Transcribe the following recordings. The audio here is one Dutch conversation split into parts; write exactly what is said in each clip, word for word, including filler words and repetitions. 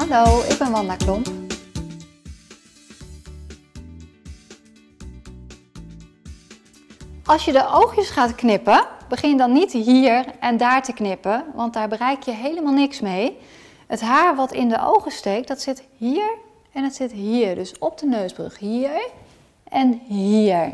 Hallo, ik ben Wanda Klomp. Als je de oogjes gaat knippen, begin dan niet hier en daar te knippen, want daar bereik je helemaal niks mee. Het haar wat in de ogen steekt, dat zit hier en het zit hier. Dus op de neusbrug hier en hier.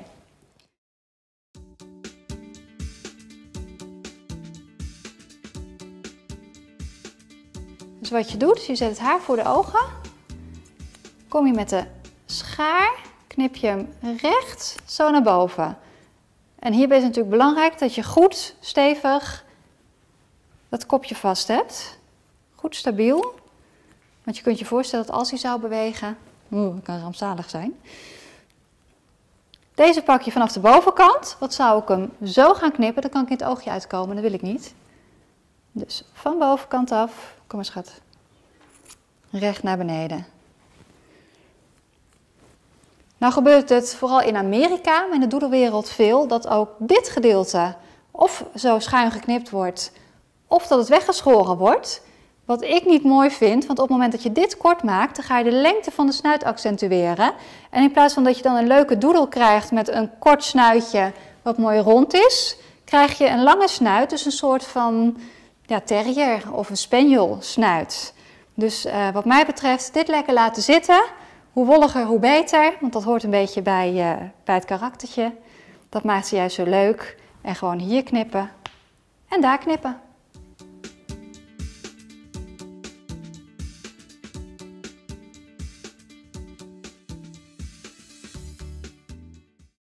Dus wat je doet, is je zet het haar voor de ogen. Kom je met de schaar, knip je hem recht zo naar boven. En hierbij is het natuurlijk belangrijk dat je goed stevig dat kopje vast hebt. Goed stabiel. Want je kunt je voorstellen dat als hij zou bewegen, oeh, dat kan rampzalig zijn. Deze pak je vanaf de bovenkant. Wat zou ik hem zo gaan knippen, dan kan ik in het oogje uitkomen, dat wil ik niet. Dus van bovenkant af, kom maar schat, recht naar beneden. Nou gebeurt het vooral in Amerika, maar in de doedelwereld veel, dat ook dit gedeelte of zo schuin geknipt wordt, of dat het weggeschoren wordt. Wat ik niet mooi vind, want op het moment dat je dit kort maakt, dan ga je de lengte van de snuit accentueren. En in plaats van dat je dan een leuke doedel krijgt met een kort snuitje wat mooi rond is, krijg je een lange snuit, dus een soort van ja, terrier of een spaniel snuit. Dus uh, wat mij betreft, dit lekker laten zitten. Hoe wolliger, hoe beter, want dat hoort een beetje bij, uh, bij het karaktertje. Dat maakt ze juist zo leuk. En gewoon hier knippen en daar knippen.